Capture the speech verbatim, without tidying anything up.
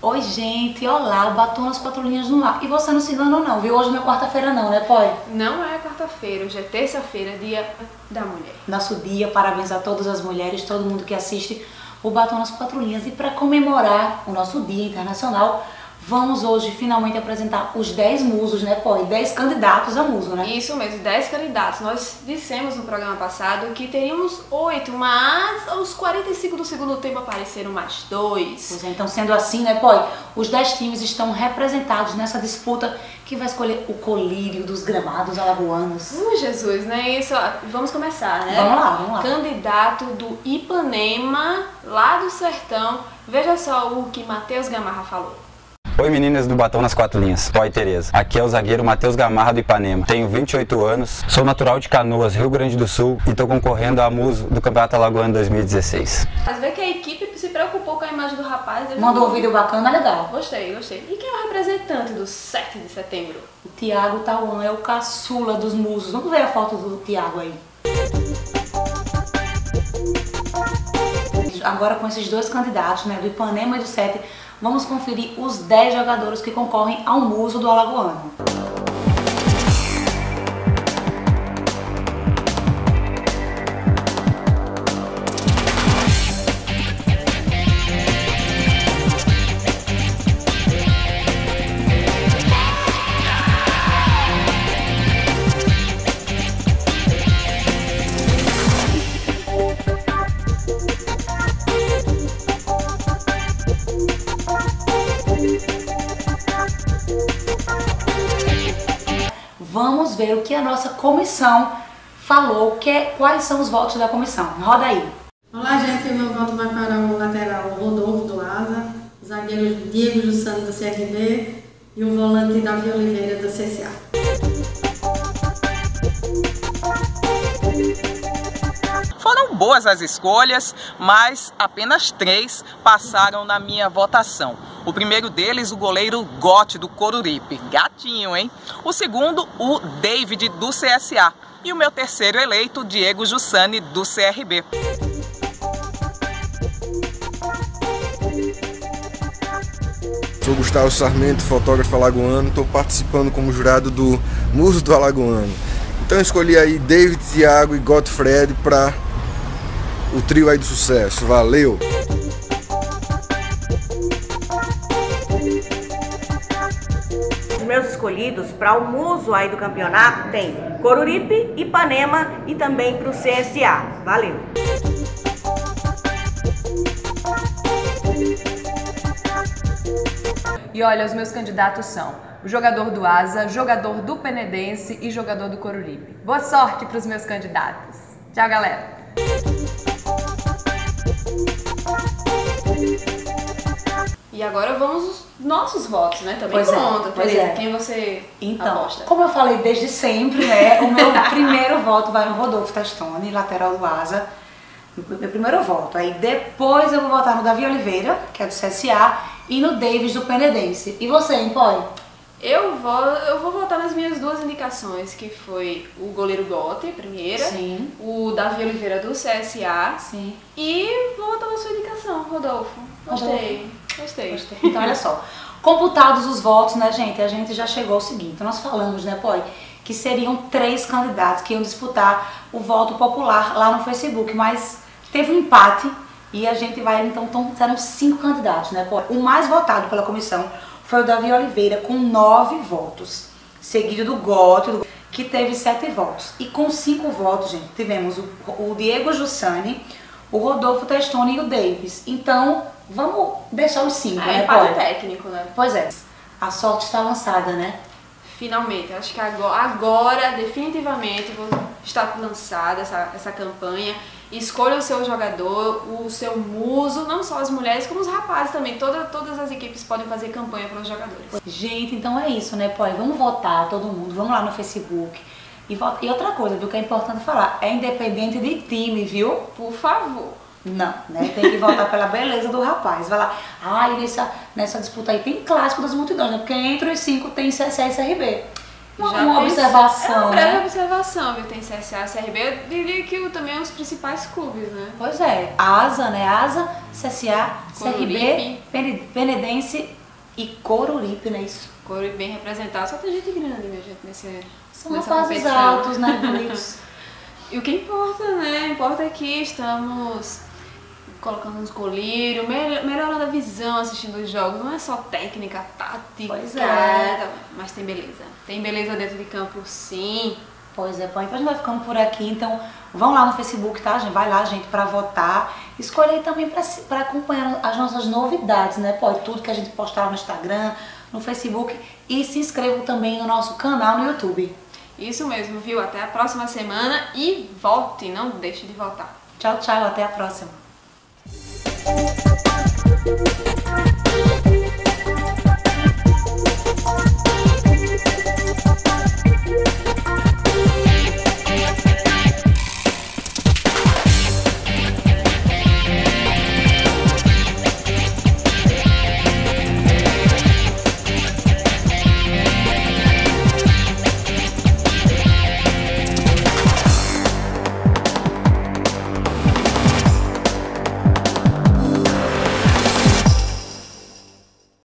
Oi, gente, olá, o Batom nas Quatro Linhas no ar. E você não se enganou não, viu? Hoje não é quarta-feira não, né, Poi? Não é quarta-feira, hoje é terça-feira, dia da mulher. Nosso dia, parabéns a todas as mulheres, todo mundo que assiste o Batom nas Quatro Linhas. E para comemorar o nosso Dia Internacional, vamos hoje finalmente apresentar os dez musos, né, Poi? dez candidatos a muso, né? Isso mesmo, dez candidatos. Nós dissemos no programa passado que teríamos oito, mas aos quarenta e cinco do segundo tempo apareceram mais dois. Pois é, então sendo assim, né, Poi? Os dez times estão representados nessa disputa que vai escolher o colírio dos gramados alagoanos. Uh, Jesus, né? Isso, vamos começar, né? Vamos lá, vamos lá. Candidato do Ipanema, lá do sertão. Veja só o que Matheus Gamarra falou. Oi meninas do Batom nas Quatro Linhas, Poi Tereza. Aqui é o zagueiro Matheus Gamarra do Ipanema. Tenho vinte e oito anos, sou natural de Canoas, Rio Grande do Sul e estou concorrendo a muso do Campeonato Alagoano dois mil e dezesseis. Às vezes que a equipe se preocupou com a imagem do rapaz. Mandou um vídeo bacana, legal. Gostei, gostei. E quem é o representante do sete de setembro? O Tiago Tauan é o caçula dos musos. Vamos ver a foto do Tiago aí. Agora com esses dois candidatos, né, do Ipanema e do sete, vamos conferir os dez jogadores que concorrem ao muso do alagoano. Vamos ver o que a nossa comissão falou, que é, quais são os votos da comissão. Roda aí. Olá, gente. O meu voto vai para o lateral Rodolfo do Asa, o zagueiro Diego Jussani do C R B e o volante Davi Oliveira do C C A. Foram boas as escolhas, mas apenas três passaram na minha votação. O primeiro deles, o goleiro Gotti do Coruripe. Gatinho, hein? O segundo, o David do C S A. E o meu terceiro eleito, Diego Jussani do C R B. Sou Gustavo Sarmento, fotógrafo alagoano. Estou participando como jurado do Muso do Alagoano. Então escolhi aí David, Thiago e Godfred para o trio aí do sucesso. Valeu! Os meus escolhidos para o muso aí do campeonato tem Coruripe, Ipanema e também para o C S A. Valeu! E olha, os meus candidatos são o jogador do Asa, jogador do Penedense e jogador do Coruripe. Boa sorte para os meus candidatos. Tchau, galera! E agora vamos os nossos votos, né? Também Pois é, conta. pois Tereza, é. quem você Então, aposta? como eu falei desde sempre, né, o meu primeiro voto vai no Rodolfo Testoni, lateral do Asa. Meu primeiro voto. Aí depois eu vou votar no Davi Oliveira, que é do C S A, e no Davis do Penedense. E você, hein, Poi? Eu vou, eu vou votar nas minhas duas indicações, que foi o goleiro Gotti, primeira, Sim. o Davi Oliveira do C S A, Sim. e vou votar na sua indicação, Rodolfo. Gostei, gostei. Gostei. Então, olha só. Computados os votos, né, gente? A gente já chegou ao seguinte. Nós falamos, né, Poi, que seriam três candidatos que iam disputar o voto popular lá no Facebook, mas teve um empate e a gente vai, então, então serão cinco candidatos, né, Poi? O mais votado pela comissão foi o Davi Oliveira, com nove votos, seguido do Gotti, do... que teve sete votos. E com cinco votos, gente, tivemos o, o Diego Jussani, o Rodolfo Testoni e o Davis. Então, vamos deixar os cinco, É, né, empate Poi? técnico, né? Pois é, a sorte está lançada, né? Finalmente, acho que agora, agora definitivamente vou estar lançada essa, essa campanha. Escolha o seu jogador, o seu muso, não só as mulheres, como os rapazes também. Toda, todas as equipes podem fazer campanha para os jogadores. Gente, então é isso, né, Poi? Vamos votar, todo mundo, vamos lá no Facebook. E, vota... e outra coisa, viu, que é importante falar, é independente de time, viu? Por favor. Não, né? Tem que votar pela beleza do rapaz. Vai lá, ai, ah, nessa, nessa disputa aí tem clássico das multidões, né? Porque entre os cinco tem C S A e C R B. Uma, Já uma tem- observação, É uma breve né? observação, viu? Tem C S A, C R B, eu diria que o- também os principais clubes, né? Pois é, ASA, né? ASA, C S A, C R B, Coruripe. Pene- Penedense e Coruripe, não é isso? Coruripe bem representado, só tem gente grande, minha gente, nesse, São nessa rapazes competição. altos, né? Bonitos. E o que importa, né? Importa é que estamos colocando uns colírios, mel- melhorando a visão assistindo os jogos. Não é só técnica, tática, Pois é. mas tem beleza. Tem beleza dentro de campo, sim. Pois é, pô, então a gente vai ficando por aqui, então vão lá no Facebook, tá, gente? Vai lá, gente, pra votar. Escolha aí também pra, se- pra acompanhar as nossas novidades, né? Pô, tudo que a gente postar no Instagram, no Facebook. E se inscrevam também no nosso canal no YouTube. Isso mesmo, viu? Até a próxima semana e volte, não deixe de votar. Tchau, tchau, até a próxima.